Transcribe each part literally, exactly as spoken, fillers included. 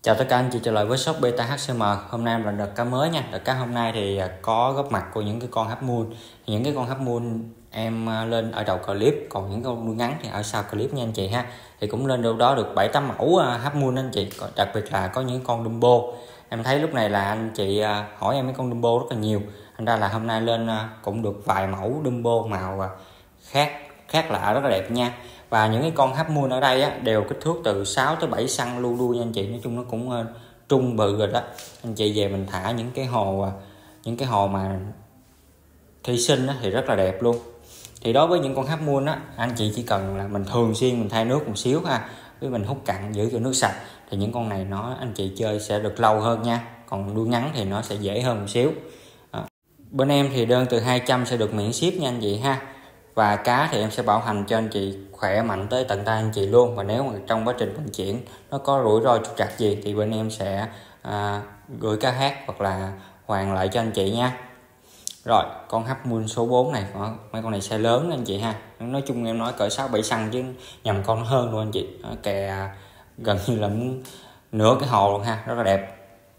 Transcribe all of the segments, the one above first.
Chào tất cả anh chị trở lại với shop Beta hát xê em. Hôm nay là đợt cá mới nha. Đợt cá hôm nay thì có góp mặt của những cái con Half Moon. Những cái con Half Moon em lên ở đầu clip, còn những con đuôi ngắn thì ở sau clip nha anh chị ha. Thì cũng lên đâu đó được bảy tám mẫu Half Moon anh chị. Đặc biệt là có những con Dumbo. Em thấy lúc này là anh chị hỏi em mấy con Dumbo rất là nhiều. Thành ra là hôm nay lên cũng được vài mẫu Dumbo màu khác khác lạ rất là đẹp nha. Và những cái con Half Moon ở đây á, đều kích thước từ sáu tới bảy xăng lưu đuôi nha anh chị. Nói chung nó cũng uh, trung bự rồi đó. Anh chị về mình thả những cái hồ uh, những cái hồ mà thủy sinh á, thì rất là đẹp luôn. Thì đối với những con Half Moon á, anh chị chỉ cần là mình thường xuyên mình thay nước một xíu ha, với mình hút cặn giữ cho nước sạch, thì những con này nó anh chị chơi sẽ được lâu hơn nha. Còn đuôi ngắn thì nó sẽ dễ hơn một xíu. Đó. Bên em thì đơn từ hai trăm sẽ được miễn ship nha anh chị ha. Và cá thì em sẽ bảo hành cho anh chị khỏe mạnh tới tận tay anh chị luôn. Và nếu mà trong quá trình vận chuyển nó có rủi ro trục trặc gì thì bên em sẽ à, gửi cá hát hoặc là hoàn lại cho anh chị nha. Rồi con Half Moon số bốn này, mấy con này size lớn anh chị ha. Nói chung em nói cỡ sáu bảy xăng chứ nhầm con nó hơn luôn anh chị. Nó kè gần như là nửa cái hồ luôn ha, rất là đẹp.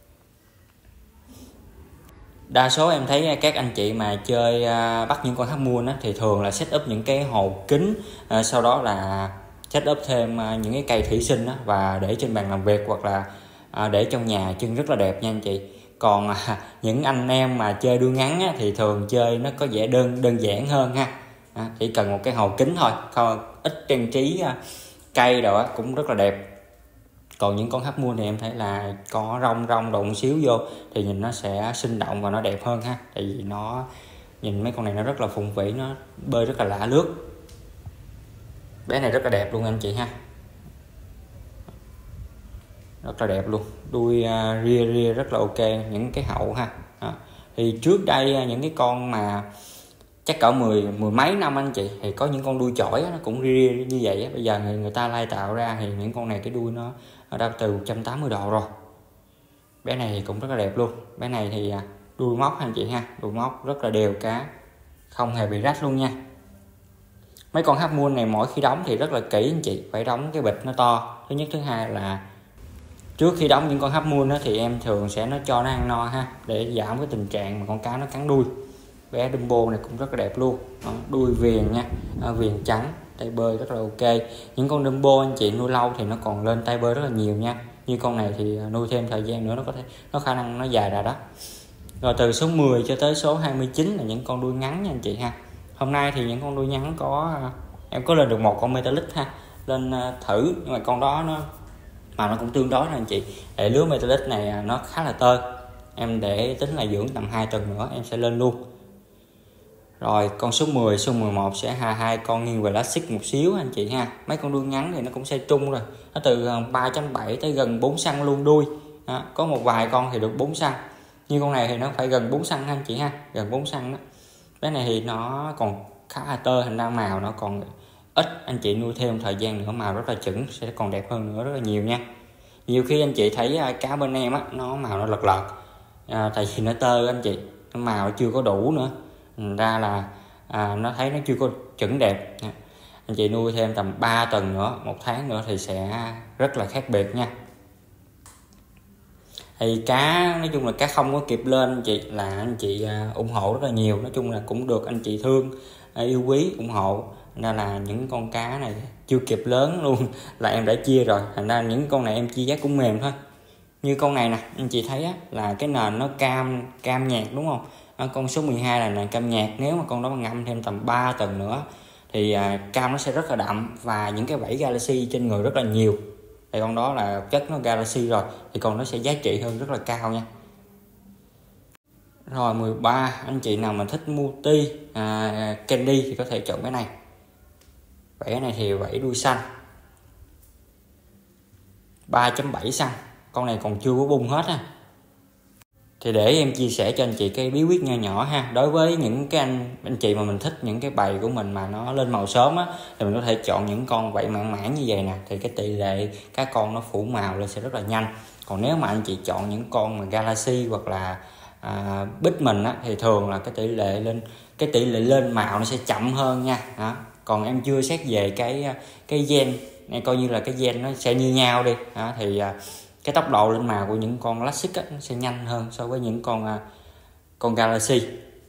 Đa số em thấy các anh chị mà chơi uh, bắt những con Half Moon á, thì thường là set up những cái hồ kính, uh, sau đó là set up thêm uh, những cái cây thủy sinh á, và để trên bàn làm việc hoặc là uh, để trong nhà trưng rất là đẹp nha anh chị. Còn uh, những anh em mà chơi đuôi ngắn á, thì thường chơi nó có vẻ đơn đơn giản hơn ha. Uh, chỉ cần một cái hồ kính thôi, không ít trang trí uh, cây đồ á, cũng rất là đẹp. Còn những con Half Moon thì em thấy là có rong rong đụng xíu vô thì nhìn nó sẽ sinh động và nó đẹp hơn ha. Tại vì nó nhìn mấy con này nó rất là phùng vĩ, nó bơi rất là lạ lướt. Bé này rất là đẹp luôn anh chị ha, rất là đẹp luôn. Đuôi uh, ria ria rất là ok, những cái hậu ha. Đó. Thì trước đây những cái con mà chắc cỡ mười mười mấy năm anh chị thì có những con đuôi chổi nó cũng ria như vậy. Bây giờ người, người ta lai tạo ra thì những con này cái đuôi nó ở đâu từ một trăm tám mươi độ rồi. Bé này thì cũng rất là đẹp luôn. Bé này thì đuôi móc anh chị ha, đuôi móc rất là đều cá, không hề bị rách luôn nha. Mấy con Half Moon này mỗi khi đóng thì rất là kỹ anh chị, phải đóng cái bịch nó to. Thứ nhất, thứ hai là trước khi đóng những con Half Moon đó, thì em thường sẽ nó cho nó ăn no ha, để giảm cái tình trạng mà con cá nó cắn đuôi. Bé Dumbo này cũng rất là đẹp luôn. Đó, đuôi viền nha, à, viền trắng, tay bơi rất là ok. Những con Dumbo anh chị nuôi lâu thì nó còn lên tay bơi rất là nhiều nha. Như con này thì nuôi thêm thời gian nữa nó có thể nó khả năng nó dài ra đó. Rồi từ số mười cho tới số hai mươi chín là những con đuôi ngắn nha anh chị ha. Hôm nay thì những con đuôi ngắn có em có lên được một con Metalic ha, lên thử, nhưng mà con đó nó mà nó cũng tương đối là anh chị. Để lứa Metalic này nó khá là tơi, em để tính là dưỡng tầm hai tuần nữa em sẽ lên luôn. Rồi con số mười, số mười một sẽ hai hai con nghiêng về classic một xíu anh chị ha. Mấy con đuôi ngắn thì nó cũng size trung rồi, nó từ ba chấm bảy tới gần bốn xăng luôn đuôi. Đó, có một vài con thì được bốn xăng, như con này thì nó phải gần bốn xăng anh chị ha, gần bốn xăng đó. Cái này thì nó còn khá là tơ, hình ra màu nó còn ít, anh chị nuôi thêm thời gian nữa màu rất là chuẩn, sẽ còn đẹp hơn nữa rất là nhiều nha. Nhiều khi anh chị thấy cá bên em á, nó màu nó lật lật, à, tại vì nó tơ anh chị, nó màu chưa có đủ nữa, thành ra là à, nó thấy nó chưa có chuẩn đẹp. Anh chị nuôi thêm tầm ba tuần nữa, một tháng nữa thì sẽ rất là khác biệt nha. Thì cá nói chung là cá không có kịp lên anh chị, là anh chị ủng hộ rất là nhiều. Nói chung là cũng được anh chị thương yêu quý ủng hộ, nên là những con cá này chưa kịp lớn luôn là em đã chia rồi. Thành ra những con này em chia giá cũng mềm thôi. Như con này nè anh chị thấy á, là cái nền nó cam cam nhạt đúng không. À, con số mười hai là nền cam nhạt, nếu mà con đó mà ngâm thêm tầm ba tuần nữa thì à, cam nó sẽ rất là đậm và những cái vảy Galaxy trên người rất là nhiều. Thì con đó là chất nó Galaxy rồi thì con nó sẽ giá trị hơn rất là cao nha. Rồi mười ba, anh chị nào mà thích multi à, candy thì có thể chọn cái này. Vảy này thì vảy đuôi xanh, ba chấm bảy xăng, con này còn chưa có bung hết ha. Thì để em chia sẻ cho anh chị cái bí quyết nho nhỏ ha. Đối với những cái anh anh chị mà mình thích những cái bầy của mình mà nó lên màu sớm á, thì mình có thể chọn những con vảy mãn mãn như vậy nè, thì cái tỷ lệ các con nó phủ màu lên sẽ rất là nhanh. Còn nếu mà anh chị chọn những con mà Galaxy hoặc là à, bích mình á, thì thường là cái tỷ lệ lên cái tỷ lệ lên màu nó sẽ chậm hơn nha. Đó. Còn em chưa xét về cái cái gen này, coi như là cái gen nó sẽ như nhau đi. Đó. Thì cái tốc độ lên màu của những con classic á, nó sẽ nhanh hơn so với những con con Galaxy.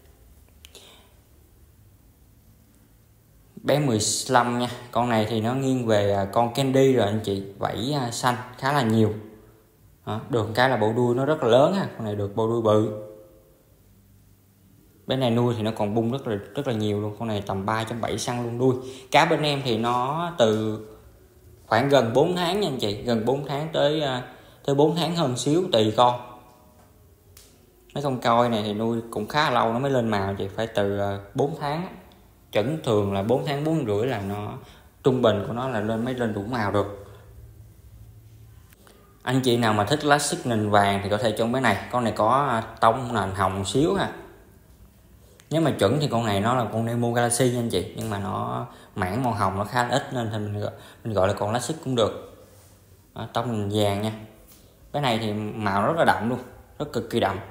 Bé mười lăm nha, con này thì nó nghiêng về con Candy rồi anh chị, vảy xanh khá là nhiều. Đó, được cái là bộ đuôi nó rất là lớn ha, con này được bộ đuôi bự. Bên này nuôi thì nó còn bung rất là rất là nhiều luôn, con này tầm ba phẩy bảy xăng luôn đuôi. Cá bên em thì nó từ khoảng gần bốn tháng nha anh chị, gần bốn tháng tới tới bốn tháng hơn xíu tùy con. Mấy con coi này thì nuôi cũng khá lâu nó mới lên màu chị, phải từ bốn tháng, chuẩn thường là bốn tháng bốn rưỡi là nó trung bình của nó là lên mới lên đủ màu được. Anh chị nào mà thích classic nền vàng thì có thể chọn bé này, con này có tông nền hồng xíu ha. Nếu mà chuẩn thì con này nó là con Nemo Galaxy nha anh chị, nhưng mà nó mảng màu hồng nó khá là ít nên thì mình gọi, mình gọi là con classic cũng được. Đó, tông nền vàng nha. Cái này thì màu rất là đậm luôn, rất cực kỳ đậm.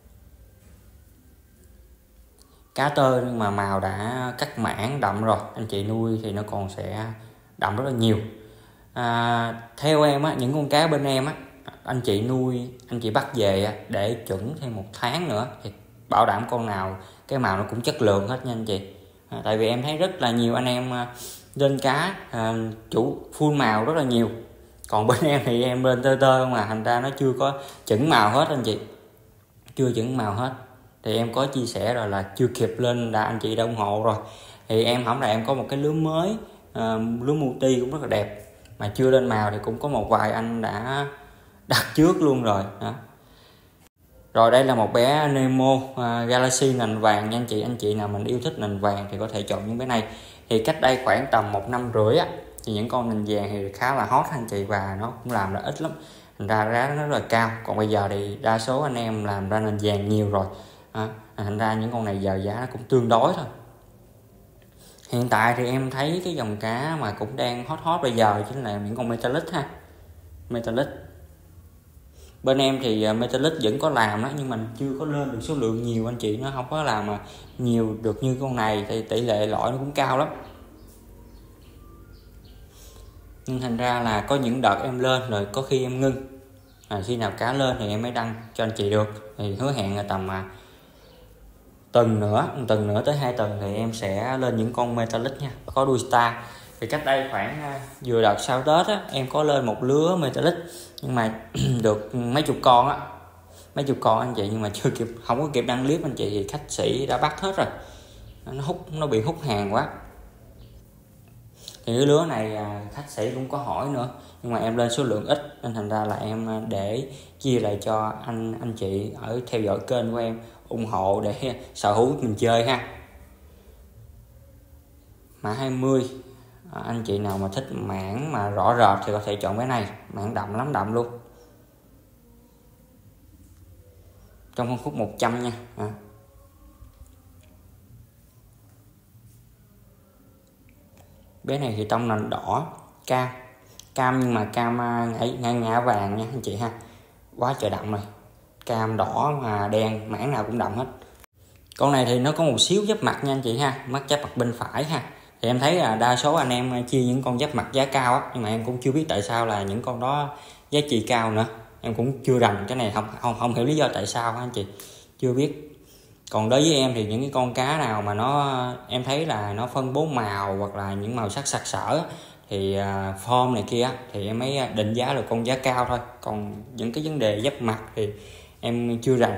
Cá tơ nhưng mà màu đã cắt mảng đậm rồi, anh chị nuôi thì nó còn sẽ đậm rất là nhiều. À, theo em á, những con cá bên em á, anh chị nuôi, anh chị bắt về để chuẩn thêm một tháng nữa thì bảo đảm con nào cái màu nó cũng chất lượng hết nha anh chị. À, tại vì em thấy rất là nhiều anh em lên cá à, chủ full màu rất là nhiều, còn bên em thì em lên tơ tơ mà thành ra nó chưa có chuẩn màu hết anh chị, chưa chuẩn màu hết. Thì em có chia sẻ rồi là chưa kịp lên là anh chị đã ủng hộ rồi. Thì em hổng là em có một cái lứa mới, à, lứa multi cũng rất là đẹp mà chưa lên màu thì cũng có một vài anh đã đặt trước luôn rồi đó. Rồi đây là một bé Nemo uh, Galaxy nền vàng nha anh chị. Anh chị nào mình yêu thích nền vàng thì có thể chọn những bé này. Thì cách đây khoảng tầm một năm rưỡi á, thì những con nền vàng thì khá là hot anh chị, và nó cũng làm ra ít lắm, thành ra giá nó rất là cao. Còn bây giờ thì đa số anh em làm ra nền vàng nhiều rồi à, thành ra những con này giờ giá nó cũng tương đối thôi. Hiện tại thì em thấy cái dòng cá mà cũng đang hot hot bây giờ chính là những con Metallic ha. Metallic bên em thì Metallic vẫn có làm đó, nhưng mà chưa có lên được số lượng nhiều anh chị, nó không có làm mà nhiều được như con này, thì tỷ lệ lõi nó cũng cao lắm. Nhưng thành ra là có những đợt em lên rồi có khi em ngưng, à, khi nào cá lên thì em mới đăng cho anh chị được. Thì hứa hẹn là tầm à, tuần nữa, tuần nữa tới hai tuần thì em sẽ lên những con Metallic nha, có đuôi star. Thì cách đây khoảng vừa đợt sau Tết á, em có lên một lứa Metallic nhưng mà được mấy chục con á, mấy chục con anh chị, nhưng mà chưa kịp, không có kịp đăng clip anh chị, thì khách sĩ đã bắt hết rồi, nó hút, nó bị hút hàng quá. Thì cái lứa này khách sĩ cũng có hỏi nữa, nhưng mà em lên số lượng ít nên thành ra là em để chia lại cho anh anh chị ở theo dõi kênh của em ủng hộ để sở hữu mình chơi ha. Mã hai mươi, à, anh chị nào mà thích mảng mà rõ rệt thì có thể chọn cái này, mảng đậm lắm, đậm luôn, trong phân khúc một trăm nha. à. Bé này thì tông nền đỏ cam cam nhưng mà cam ngã, ngã, ngã vàng nha anh chị ha, quá trời đậm rồi, cam đỏ mà đen, mảng nào cũng đậm hết. Con này thì nó có một xíu giáp mặt nha anh chị ha, mắt giáp mặt bên phải ha. Thì em thấy là đa số anh em chia những con giáp mặt giá cao á, nhưng mà em cũng chưa biết tại sao là những con đó giá trị cao nữa, em cũng chưa rành cái này, không không không hiểu lý do tại sao anh chị, chưa biết. Còn đối với em thì những cái con cá nào mà nó em thấy là nó phân bố màu hoặc là những màu sắc sặc sỡ thì form này kia thì em mới định giá được con giá cao thôi, còn những cái vấn đề giáp mặt thì em chưa rành.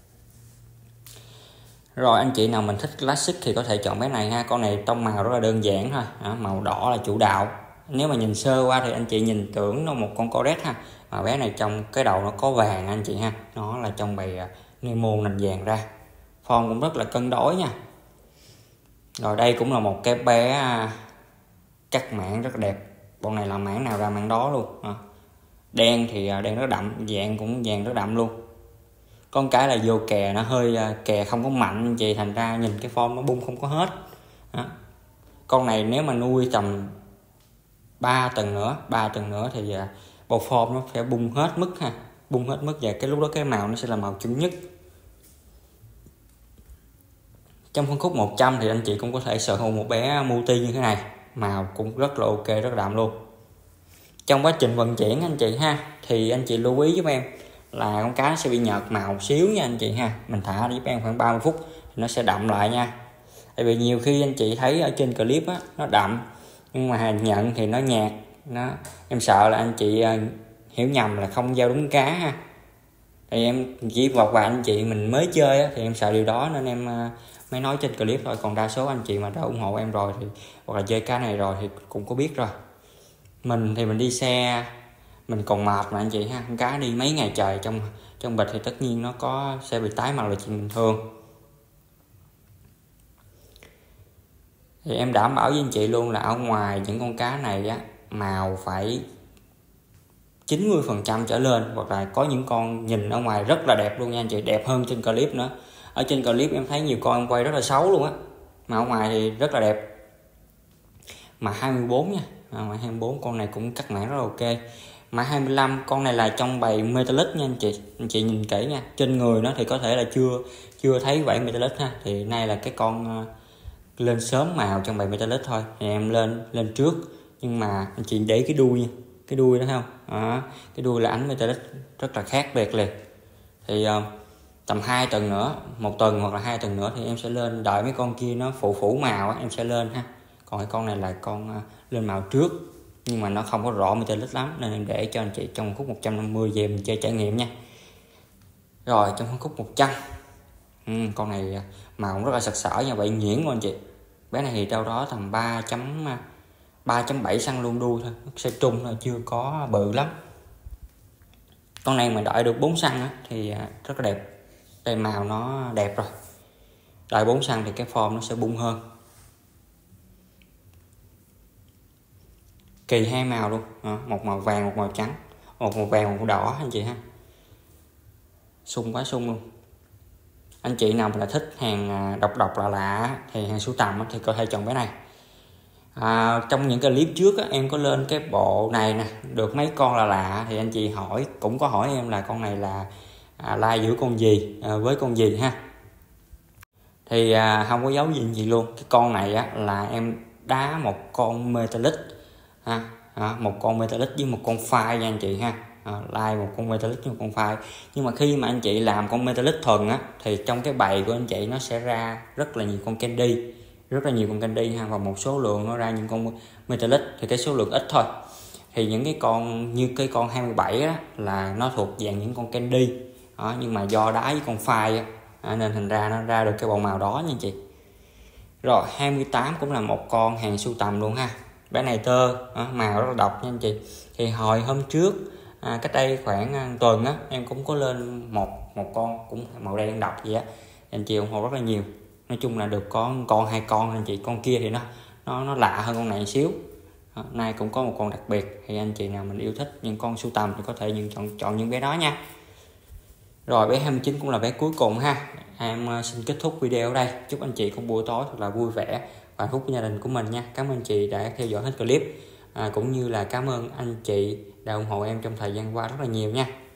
Rồi anh chị nào mình thích classic thì có thể chọn bé này ha, con này tông màu rất là đơn giản thôi, à, màu đỏ là chủ đạo. Nếu mà nhìn sơ qua thì anh chị nhìn tưởng nó một con Coret ha, mà bé này trong cái đầu nó có vàng anh chị ha, nó là trong bầy Nemo nành vàng ra, form cũng rất là cân đối nha. Rồi đây cũng là một cái bé cắt mảng rất là đẹp, con này là mảng nào ra mảng đó luôn, à, đen thì đen rất đậm, vàng cũng vàng rất đậm luôn. Con cái là vô kè nó hơi kè không có mạnh vậy, thành ra nhìn cái form nó bung không có hết. Đó. Con này nếu mà nuôi tầm ba tuần nữa ba tuần nữa thì bộ form nó phải bung hết mức ha, bung hết mức, và cái lúc đó cái màu nó sẽ là màu chuẩn nhất. Trong phân khúc một trăm thì anh chị cũng có thể sở hữu một bé multi như thế này, màu cũng rất là ok, rất là đậm luôn. Trong quá trình vận chuyển anh chị ha, thì anh chị lưu ý giúp em là con cá sẽ bị nhợt màu một xíu nha anh chị ha. Mình thả giúp em khoảng ba mươi phút thì nó sẽ đậm lại nha. Tại vì nhiều khi anh chị thấy ở trên clip á, nó đậm nhưng mà nhận thì nó nhạt. Nó em sợ là anh chị uh, hiểu nhầm là không giao đúng cá ha. Thì em chỉ một vài anh chị mình mới chơi á, thì em sợ điều đó nên em uh, mới nói trên clip thôi. Còn đa số anh chị mà đã ủng hộ em rồi thì hoặc là chơi cá này rồi thì cũng có biết rồi. Mình thì mình đi xe mình còn mệt mà anh chị ha, con cá đi mấy ngày trời trong trong bịch thì tất nhiên nó có sẽ bị tái màu là chuyện bình thường. Thì em đảm bảo với anh chị luôn là ở ngoài những con cá này á, màu phải chín mươi phần trăm trở lên, hoặc là có những con nhìn ở ngoài rất là đẹp luôn nha anh chị, đẹp hơn trên clip nữa. Ở trên clip em thấy nhiều con em quay rất là xấu luôn á, mà ở ngoài thì rất là đẹp. Mà hai mươi bốn nha, à, mà hai mươi bốn con này cũng cắt mảng rất là ok. Mà hai mươi lăm con này là trong bầy metallic nha anh chị, anh chị nhìn kỹ nha. Trên người nó thì có thể là chưa chưa thấy vảy metallic ha, thì nay là cái con uh, lên sớm màu trong bầy metallic thôi, thì em lên lên trước. Nhưng mà anh chị để cái đuôi nha, cái đuôi đó thấy không, à, cái đuôi là ánh metallic rất là khác biệt liền. Thì uh, tầm hai tuần nữa, một tuần hoặc là hai tuần nữa thì em sẽ lên, đợi mấy con kia nó phụ phủ màu á, em sẽ lên ha. Còn cái con này là con uh, lên màu trước nhưng mà nó không có rõ metallic lắm, nên em để cho anh chị trong khúc một trăm năm mươi về mình chơi trải nghiệm nha. Rồi trong khúc một trăm, ừ, con này màu rất là sặc sỡ nha, vậy nhuyễn luôn anh chị. Bé này thì đâu đó tầm ba chấm bảy xăng luôn đuôi thôi, sẽ trung thôi, chưa có bự lắm. Con này mà đợi được bốn xăng á, thì rất là đẹp. Đây màu nó đẹp rồi, đợi bốn xăng thì cái form nó sẽ bung hơn. Kỳ hai màu luôn, à, một màu vàng một màu trắng, một màu vàng một màu đỏ anh chị ha, sung quá sung luôn. Anh chị nào mà là thích hàng độc độc lạ lạ thì hàng sưu tầm thì có thể chọn bé này. À, trong những cái clip trước á, em có lên cái bộ này nè, được mấy con là lạ thì anh chị hỏi, cũng có hỏi em là con này là à, lai giữa con gì à, với con gì ha. Thì à, không có giấu gì gì luôn, cái con này á là em đá một con metallic ha, à, một con metallic với một con phai nha anh chị ha. À, lai một con metallic với một con phai. Nhưng mà khi mà anh chị làm con metallic thuần á, thì trong cái bầy của anh chị nó sẽ ra rất là nhiều con candy, rất là nhiều con candy ha, và một số lượng nó ra những con metallic thì cái số lượng ít thôi. Thì những cái con như cái con hai mươi bảy á là nó thuộc dạng những con candy đó, nhưng mà do đá với con phai á, à, nên thành ra nó ra được cái bộ màu đó nha anh chị. Rồi hai mươi tám cũng là một con hàng sưu tầm luôn ha. Bé này tơ à, màu rất là độc nha anh chị. Thì hồi hôm trước à, cách đây khoảng tuần á, em cũng có lên một một con cũng màu đen độc vậy á, anh chị ủng hộ rất là nhiều. Nói chung là được có con hai con anh chị, con kia thì nó nó nó lạ hơn con này một xíu. À, nay cũng có một con đặc biệt, thì anh chị nào mình yêu thích những con sưu tầm thì có thể những chọn chọn những bé đó nha. Rồi bé hai mươi chín cũng là bé cuối cùng ha. Em xin kết thúc video ở đây. Chúc anh chị có buổi tối thật là vui vẻ và hạnh phúc với gia đình của mình nha. Cảm ơn anh chị đã theo dõi hết clip, à, cũng như là cảm ơn anh chị đã ủng hộ em trong thời gian qua rất là nhiều nha.